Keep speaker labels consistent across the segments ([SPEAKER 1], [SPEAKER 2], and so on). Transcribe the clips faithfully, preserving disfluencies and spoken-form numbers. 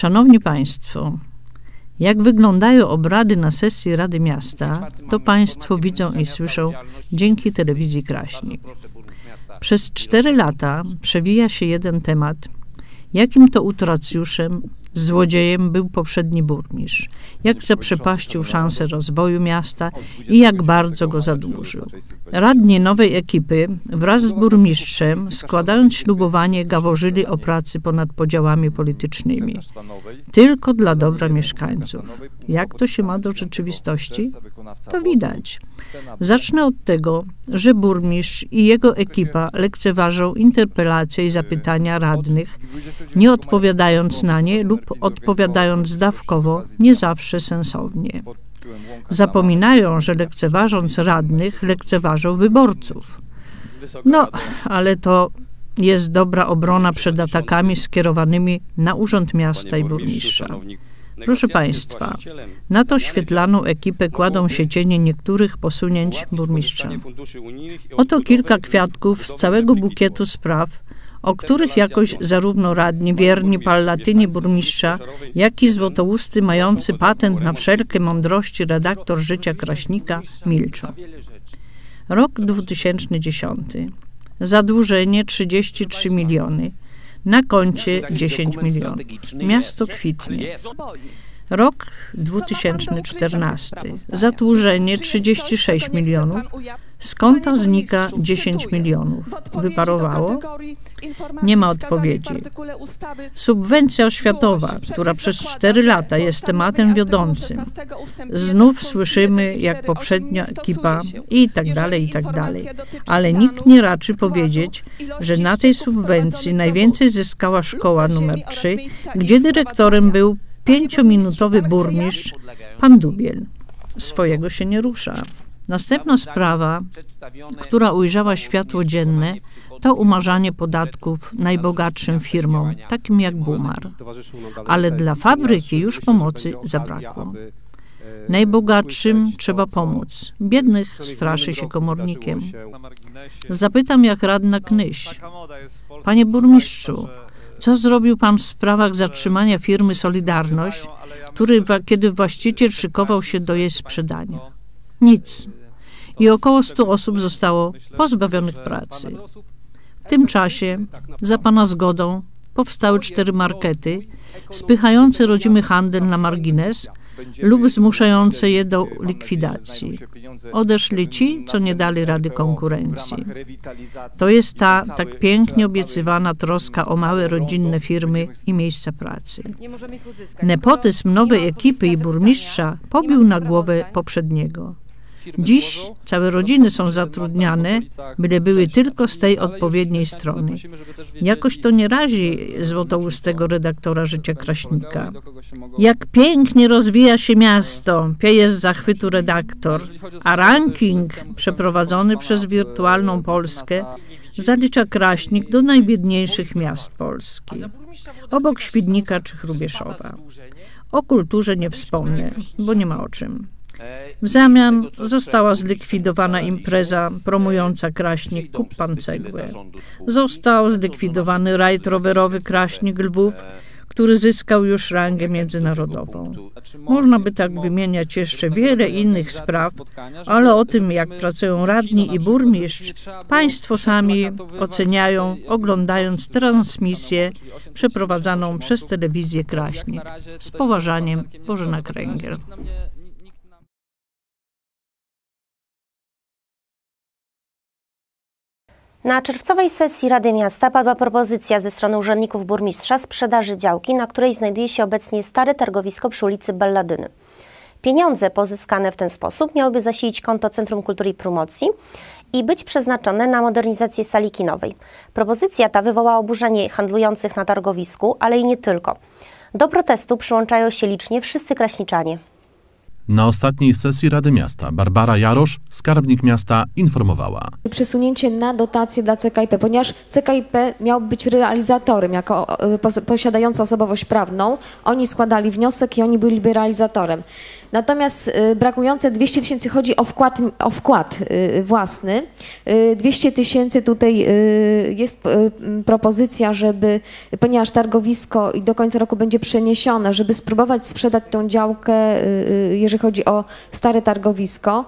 [SPEAKER 1] Szanowni Państwo, jak wyglądają obrady na sesji Rady Miasta, to Państwo widzą i słyszą dzięki telewizji Kraśnik. Przez cztery lata przewija się jeden temat, jakim to utracjuszem, złodziejem był poprzedni burmistrz, jak zaprzepaścił szansę rozwoju miasta i jak bardzo go zadłużył. Radni nowej ekipy wraz z burmistrzem, składając ślubowanie, gaworzyli o pracy ponad podziałami politycznymi. Tylko dla dobra mieszkańców. Jak to się ma do rzeczywistości? To widać. Zacznę od tego, że burmistrz i jego ekipa lekceważą interpelacje i zapytania radnych, nie odpowiadając na nie lub odpowiadając zdawkowo, nie zawsze sensownie. Zapominają, że lekceważąc radnych, lekceważą wyborców. No, ale to jest dobra obrona przed atakami skierowanymi na Urząd Miasta i burmistrza. Proszę Państwa, na to świetlaną ekipę kładą się cienie niektórych posunięć burmistrza. Oto kilka kwiatków z całego bukietu spraw, o których jakoś zarówno radni, wierni pallatyni burmistrza, jak i złotousty mający patent na wszelkie mądrości redaktor Życia Kraśnika milczą. Rok dwa tysiące dziesiąty. Zadłużenie trzydzieści trzy miliony. Na koncie dziesięć milionów. Miasto kwitnie. Rok dwa tysiące czternasty. Zadłużenie trzydzieści sześć milionów. Z konta znika dziesięć milionów. Wyparowało? Nie ma odpowiedzi. Subwencja oświatowa, która przez cztery lata jest tematem wiodącym. Znów słyszymy, jak poprzednia ekipa i tak dalej, i tak dalej. Ale nikt nie raczy powiedzieć, że na tej subwencji najwięcej zyskała szkoła numer trzy, gdzie dyrektorem był pięciominutowy burmistrz, pan Dubiel. Swojego się nie rusza. Następna sprawa, która ujrzała światło dzienne, to umarzanie podatków najbogatszym firmom, takim jak Bumar. Ale dla fabryki już pomocy zabrakło. Najbogatszym trzeba pomóc. Biednych straszy się komornikiem. Zapytam jak radna Knyś. Panie burmistrzu, co zrobił pan w sprawach zatrzymania firmy Solidarność, który, kiedy właściciel szykował się do jej sprzedania? Nic. I około stu osób zostało pozbawionych pracy. W tym czasie, za pana zgodą, powstały cztery markety spychające rodzimy handel na margines lub zmuszające je do likwidacji. Odeszli ci, co nie dali rady konkurencji. To jest ta tak pięknie obiecywana troska o małe rodzinne firmy i miejsca pracy. Nepotyzm nowej ekipy i burmistrza pobił na głowę poprzedniego. Dziś całe rodziny są zatrudniane, byle były tylko z tej odpowiedniej strony. Jakoś to nie razi złotoustego redaktora Życia Kraśnika. Jak pięknie rozwija się miasto, pieje z zachwytu redaktor, a ranking przeprowadzony przez Wirtualną Polskę zalicza Kraśnik do najbiedniejszych miast Polski, obok Świdnika czy Hrubieszowa. O kulturze nie wspomnę, bo nie ma o czym. W zamian została zlikwidowana impreza promująca Kraśnik Kup Pan Cegłę. Został zlikwidowany rajd rowerowy Kraśnik Lwów, który zyskał już rangę międzynarodową. Można by tak wymieniać jeszcze wiele innych spraw, ale o tym, jak pracują radni i burmistrz, Państwo sami oceniają, oglądając transmisję przeprowadzaną przez telewizję Kraśnik. Z poważaniem, Bożena Kręgiel.
[SPEAKER 2] Na czerwcowej sesji Rady Miasta padła propozycja ze strony urzędników burmistrza sprzedaży działki, na której znajduje się obecnie stare targowisko przy ulicy Balladyny. Pieniądze pozyskane w ten sposób miałyby zasilić konto Centrum Kultury i Promocji i być przeznaczone na modernizację sali kinowej. Propozycja ta wywołała oburzenie handlujących na targowisku, ale i nie tylko. Do protestu przyłączają się licznie wszyscy kraśniczanie.
[SPEAKER 3] Na ostatniej sesji Rady Miasta Barbara Jarosz, skarbnik miasta, informowała.
[SPEAKER 4] Przesunięcie na dotacje dla C K I P, ponieważ C K I P miał być realizatorem jako posiadająca osobowość prawną. Oni składali wniosek i oni byliby realizatorem. Natomiast y, brakujące dwieście tysięcy chodzi o wkład, o wkład y, własny. Y, dwieście tysięcy tutaj y, jest y, propozycja, żeby, ponieważ targowisko i do końca roku będzie przeniesione, żeby spróbować sprzedać tą działkę, y, y, jeżeli chodzi o stare targowisko.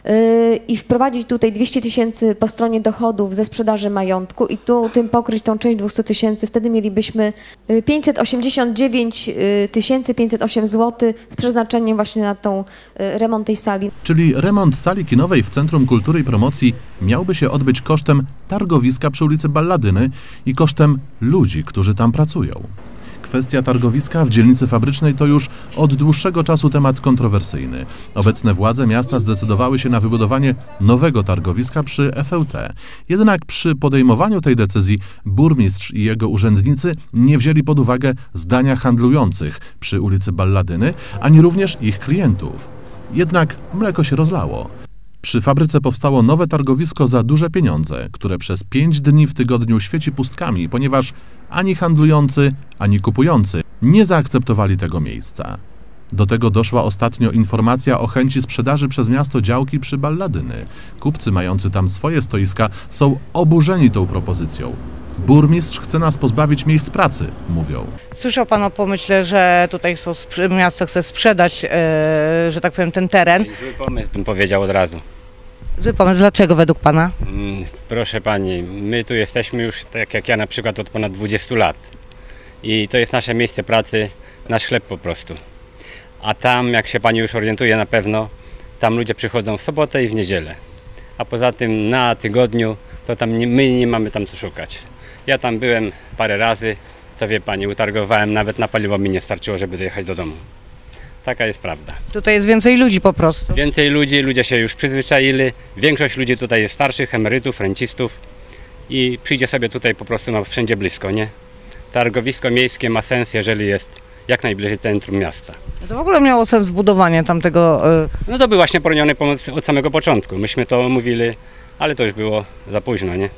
[SPEAKER 4] I wprowadzić tutaj dwieście tysięcy po stronie dochodów ze sprzedaży majątku i tu tym pokryć tą część dwieście tysięcy. Wtedy mielibyśmy pięćset osiemdziesiąt dziewięć tysięcy pięćset osiem złotych z przeznaczeniem właśnie na tą remont tej sali.
[SPEAKER 3] Czyli remont sali kinowej w Centrum Kultury i Promocji miałby się odbyć kosztem targowiska przy ulicy Balladyny i kosztem ludzi, którzy tam pracują. Kwestia targowiska w dzielnicy fabrycznej to już od dłuższego czasu temat kontrowersyjny. Obecne władze miasta zdecydowały się na wybudowanie nowego targowiska przy F L T. Jednak przy podejmowaniu tej decyzji burmistrz i jego urzędnicy nie wzięli pod uwagę zdania handlujących przy ulicy Balladyny, ani również ich klientów. Jednak mleko się rozlało. Przy fabryce powstało nowe targowisko za duże pieniądze, które przez pięć dni w tygodniu świeci pustkami, ponieważ ani handlujący, ani kupujący nie zaakceptowali tego miejsca. Do tego doszła ostatnio informacja o chęci sprzedaży przez miasto działki przy Balladyny. Kupcy mający tam swoje stoiska są oburzeni tą propozycją. Burmistrz chce nas pozbawić miejsc pracy, mówią.
[SPEAKER 5] Słyszał pan o pomyśle, że tutaj chcą, miasto chce sprzedać, e, że tak powiem, ten teren.
[SPEAKER 6] Zły pomysł, bym powiedział od razu.
[SPEAKER 5] Zły pomysł, dlaczego według pana?
[SPEAKER 6] Mm, proszę pani, my tu jesteśmy już, tak jak ja na przykład, od ponad dwudziestu lat. I to jest nasze miejsce pracy, nasz chleb po prostu. A tam, jak się pani już orientuje na pewno, tam ludzie przychodzą w sobotę i w niedzielę. A poza tym na tygodniu, to tam nie, my nie mamy tam co szukać. Ja tam byłem parę razy, to wie pani, utargowałem, nawet na paliwo mi nie starczyło, żeby dojechać do domu. Taka jest prawda.
[SPEAKER 5] Tutaj jest więcej ludzi po prostu.
[SPEAKER 6] Więcej ludzi, ludzie się już przyzwyczaili. Większość ludzi tutaj jest starszych, emerytów, rencistów i przyjdzie sobie tutaj po prostu ma wszędzie blisko, nie? Targowisko miejskie ma sens, jeżeli jest jak najbliżej centrum miasta.
[SPEAKER 5] No to w ogóle miało sens wbudowanie tamtego... Y...
[SPEAKER 6] No to był właśnie poroniony pomysł od samego początku. Myśmy to mówili, ale to już było za późno, nie?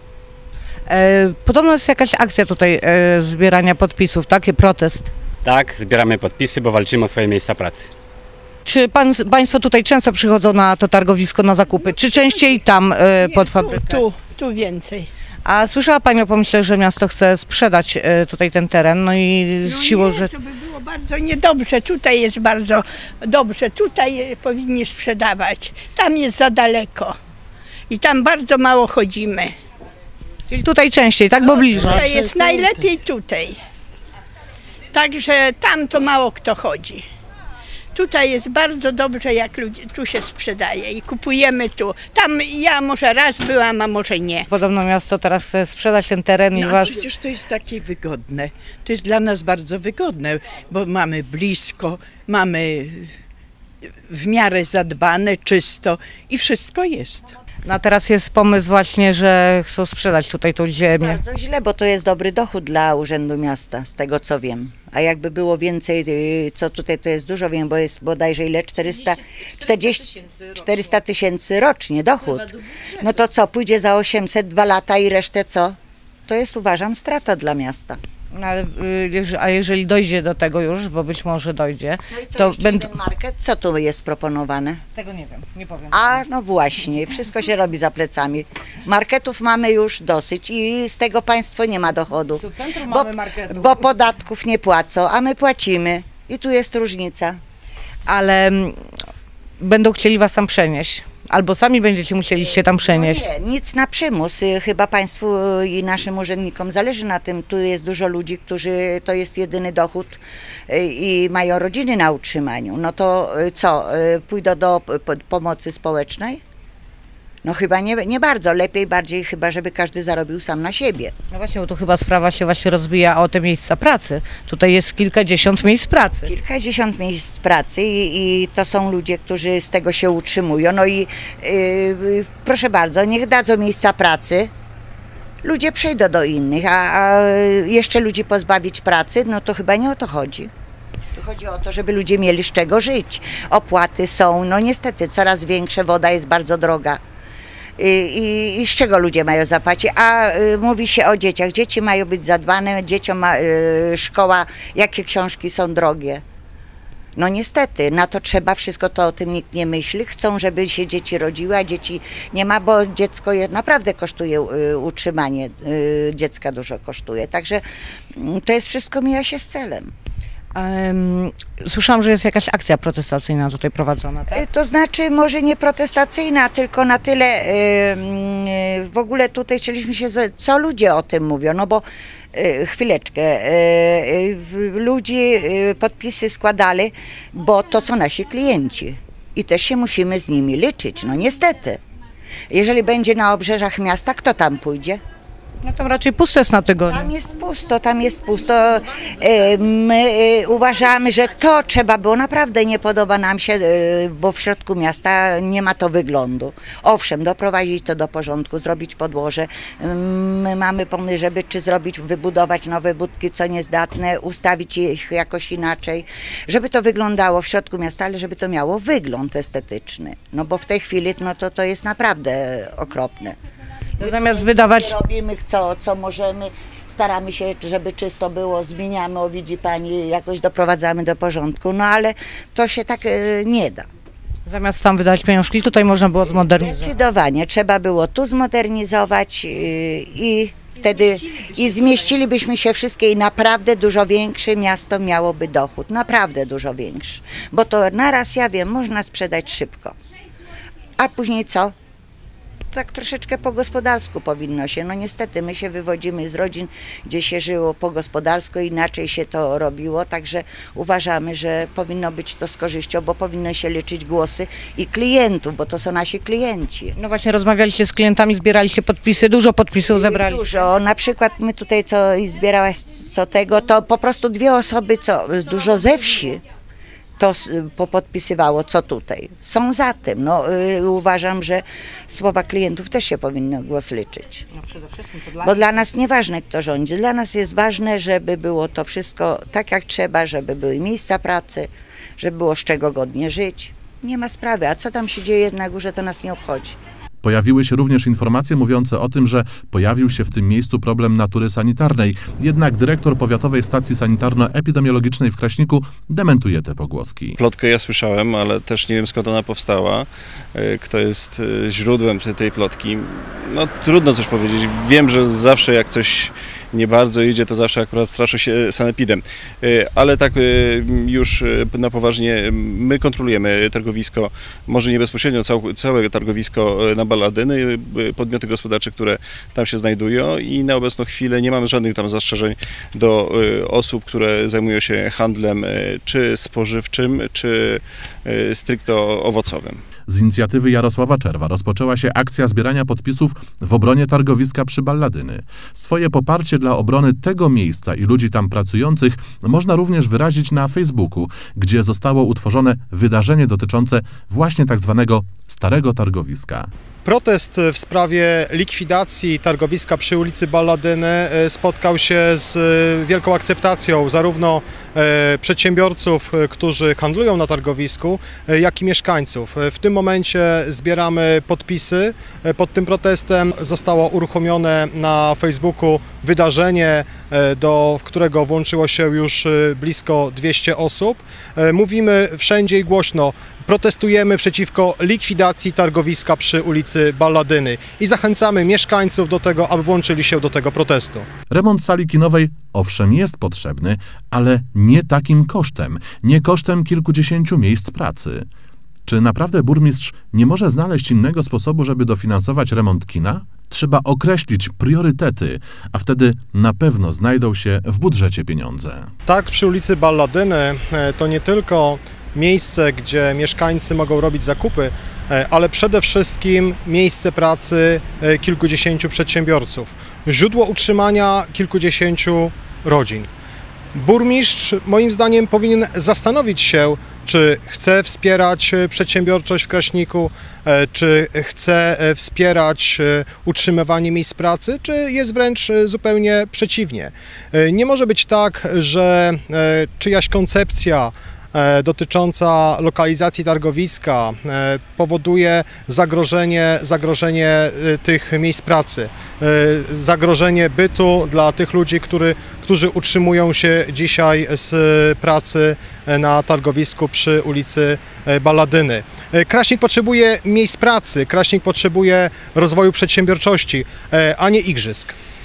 [SPEAKER 5] E, podobno jest jakaś akcja tutaj e, zbierania podpisów, taki protest.
[SPEAKER 6] Tak, zbieramy podpisy, bo walczymy o swoje miejsca pracy.
[SPEAKER 5] Czy pan, państwo tutaj często przychodzą na to targowisko na zakupy, czy częściej tam e, pod fabrykę?
[SPEAKER 7] Tu, tu więcej.
[SPEAKER 5] A słyszała pani o pomyśle, że miasto chce sprzedać e, tutaj ten teren, no i z
[SPEAKER 7] No
[SPEAKER 5] siłą,
[SPEAKER 7] nie,
[SPEAKER 5] że...
[SPEAKER 7] to by było bardzo niedobrze, tutaj jest bardzo dobrze, tutaj powinni sprzedawać, tam jest za daleko i tam bardzo mało chodzimy.
[SPEAKER 5] Czyli tutaj częściej, tak, bo bliżej.
[SPEAKER 7] Tutaj jest najlepiej tutaj, także tam to mało kto chodzi. Tutaj jest bardzo dobrze, jak ludzie, tu się sprzedaje i kupujemy tu. Tam ja może raz byłam, a może nie.
[SPEAKER 5] Podobno miasto teraz chce sprzedać ten teren i
[SPEAKER 8] No,
[SPEAKER 5] was...
[SPEAKER 8] przecież to jest takie wygodne. To jest dla nas bardzo wygodne, bo mamy blisko, mamy w miarę zadbane, czysto i wszystko jest.
[SPEAKER 5] No a teraz jest pomysł właśnie, że chcą sprzedać tutaj tą ziemię.
[SPEAKER 9] Bardzo źle, bo to jest dobry dochód dla Urzędu Miasta, z tego co wiem. A jakby było więcej, co tutaj to jest dużo, wiem, bo jest bodajże ile? czterysta, czterdzieści, czterysta tysięcy rocznie dochód. No to co, pójdzie za osiemset, dwa lata i resztę co? To jest, uważam, strata dla miasta.
[SPEAKER 5] No, ale, y, a jeżeli dojdzie do tego już, bo być może dojdzie,
[SPEAKER 9] No i co,
[SPEAKER 5] to
[SPEAKER 9] jeszcze
[SPEAKER 5] będą...
[SPEAKER 9] jeden market? Co tu jest proponowane?
[SPEAKER 5] Tego nie wiem, nie powiem.
[SPEAKER 9] A no właśnie, wszystko się robi za plecami. Marketów mamy już dosyć i z tego państwo nie ma dochodu.
[SPEAKER 5] Tu w centrum
[SPEAKER 9] Bo,
[SPEAKER 5] mamy marketów.
[SPEAKER 9] bo podatków nie płacą, a my płacimy. I tu jest różnica.
[SPEAKER 5] Ale mm, będą chcieli was tam przenieść. Albo sami będziecie musieli się tam przenieść.
[SPEAKER 9] No nie, nic na przymus. Chyba państwu i naszym urzędnikom zależy na tym. Tu jest dużo ludzi, którzy to jest jedyny dochód i mają rodziny na utrzymaniu. No to co, pójdą do pomocy społecznej? No chyba nie, nie bardzo. Lepiej bardziej chyba, żeby każdy zarobił sam na siebie.
[SPEAKER 5] No właśnie, bo tu chyba sprawa się właśnie rozbija o te miejsca pracy. Tutaj jest kilkadziesiąt miejsc pracy.
[SPEAKER 9] Kilkadziesiąt miejsc pracy i, i to są ludzie, którzy z tego się utrzymują. No i yy, proszę bardzo, niech dadzą miejsca pracy. Ludzie przejdą do innych, a, a jeszcze ludzi pozbawić pracy, no to chyba nie o to chodzi. Tu chodzi o to, żeby ludzie mieli z czego żyć. Opłaty są, no niestety coraz większe, woda jest bardzo droga. I, i, i z czego ludzie mają zapłacić? A y, mówi się o dzieciach. Dzieci mają być zadbane, dzieciom ma, y, szkoła, jakie książki są drogie. No niestety, na to trzeba, wszystko to o tym nikt nie myśli. Chcą, żeby się dzieci rodziły, a dzieci nie ma, bo dziecko je, naprawdę kosztuje y, utrzymanie, y, dziecka dużo kosztuje. Także y, to jest wszystko mija się z celem.
[SPEAKER 5] Um, słyszałam, że jest jakaś akcja protestacyjna tutaj prowadzona, tak?
[SPEAKER 9] Y, To znaczy może nie protestacyjna, tylko na tyle y, y, w ogóle tutaj chcieliśmy się, z- co ludzie o tym mówią, no bo y, chwileczkę, y, y, ludzi y, podpisy składali, bo to są nasi klienci i też się musimy z nimi liczyć, no niestety. Jeżeli będzie na obrzeżach miasta, kto tam pójdzie?
[SPEAKER 5] No tam raczej pusto jest na tygodniu.
[SPEAKER 9] Tam jest pusto, tam jest pusto. E, My e, uważamy, że to trzeba było, naprawdę nie podoba nam się, e, bo w środku miasta nie ma to wyglądu. Owszem, doprowadzić to do porządku, zrobić podłoże. My mamy pomysł, żeby czy zrobić, wybudować nowe budki, co niezdatne, ustawić ich jakoś inaczej, żeby to wyglądało w środku miasta, ale żeby to miało wygląd estetyczny. No bo w tej chwili no to, to jest naprawdę okropne.
[SPEAKER 5] No zamiast wydawać...
[SPEAKER 9] Robimy co, co możemy, staramy się, żeby czysto było, zmieniamy, o widzi pani, jakoś doprowadzamy do porządku, no ale to się tak e, nie da.
[SPEAKER 5] Zamiast tam wydać pieniążki, tutaj można było zmodernizować.
[SPEAKER 9] Zdecydowanie, trzeba było tu zmodernizować yy, i wtedy i zmieścilibyśmy się wszystkie i naprawdę dużo większe miasto miałoby dochód, naprawdę dużo większy, bo to naraz, ja wiem, można sprzedać szybko, a później co? Tak troszeczkę po gospodarsku powinno się. No niestety my się wywodzimy z rodzin, gdzie się żyło po gospodarsku, inaczej się to robiło, także uważamy, że powinno być to z korzyścią, bo powinno się liczyć głosy i klientów, bo to są nasi klienci.
[SPEAKER 5] No właśnie rozmawialiście z klientami, zbieraliście podpisy, dużo podpisów zebrali.
[SPEAKER 9] Dużo, na przykład my tutaj co i zbierałaś co tego, to po prostu dwie osoby, co dużo ze wsi, to s- popodpisywało, co tutaj. Są za tym. No, y, uważam, że słowa klientów też się powinno głos liczyć.
[SPEAKER 5] No przede wszystkim to dla
[SPEAKER 9] Bo dla nas nieważne, kto rządzi. Dla nas jest ważne, żeby było to wszystko tak, jak trzeba, żeby były miejsca pracy, żeby było z czego godnie żyć. Nie ma sprawy. A co tam się dzieje na górze, to nas nie obchodzi.
[SPEAKER 3] Pojawiły się również informacje mówiące o tym, że pojawił się w tym miejscu problem natury sanitarnej. Jednak dyrektor Powiatowej Stacji Sanitarno-Epidemiologicznej w Kraśniku dementuje te pogłoski.
[SPEAKER 10] Plotkę ja słyszałem, ale też nie wiem, skąd ona powstała, y, kto jest y, źródłem tej, tej plotki. No trudno coś powiedzieć. Wiem, że zawsze jak coś nie bardzo idzie, to zawsze akurat straszy się sanepidem. Y, Ale tak y, już y, na poważnie, my kontrolujemy targowisko, może nie bezpośrednio cał, całe targowisko y, na Balladyny, y, podmioty gospodarcze, które tam się znajdują i na obecną chwilę nie mamy żadnych tam zastrzeżeń do y, osób, które zajmują się handlem y, czy spożywczym, czy y, stricto owocowym.
[SPEAKER 3] Z inicjatywy Jarosława Czerwa rozpoczęła się akcja zbierania podpisów w obronie targowiska przy Balladyny. Swoje poparcie dla obrony tego miejsca i ludzi tam pracujących można również wyrazić na Facebooku, gdzie zostało utworzone wydarzenie dotyczące właśnie tak zwanego starego targowiska.
[SPEAKER 11] Protest w sprawie likwidacji targowiska przy ulicy Balladyny spotkał się z wielką akceptacją zarówno przedsiębiorców, którzy handlują na targowisku, jak i mieszkańców. W tym momencie zbieramy podpisy. Pod tym protestem zostało uruchomione na Facebooku wydarzenie, do którego włączyło się już blisko dwieście osób. Mówimy wszędzie i głośno: protestujemy przeciwko likwidacji targowiska przy ulicy Balladyny i zachęcamy mieszkańców do tego, aby włączyli się do tego protestu.
[SPEAKER 3] Remont sali kinowej owszem jest potrzebny, ale nie takim kosztem, nie kosztem kilkudziesięciu miejsc pracy. Czy naprawdę burmistrz nie może znaleźć innego sposobu, żeby dofinansować remont kina? Trzeba określić priorytety, a wtedy na pewno znajdą się w budżecie pieniądze.
[SPEAKER 11] Tak, przy ulicy Balladyny to nie tylko miejsce, gdzie mieszkańcy mogą robić zakupy, ale przede wszystkim miejsce pracy kilkudziesięciu przedsiębiorców, źródło utrzymania kilkudziesięciu rodzin. Burmistrz moim zdaniem powinien zastanowić się, czy chce wspierać przedsiębiorczość w Kraśniku, czy chce wspierać utrzymywanie miejsc pracy, czy jest wręcz zupełnie przeciwnie. Nie może być tak, że czyjaś koncepcja dotycząca lokalizacji targowiska powoduje zagrożenie, zagrożenie tych miejsc pracy, zagrożenie bytu dla tych ludzi, który, którzy utrzymują się dzisiaj z pracy na targowisku przy ulicy Balladyny. Kraśnik potrzebuje miejsc pracy, Kraśnik potrzebuje rozwoju przedsiębiorczości, a nie igrzysk.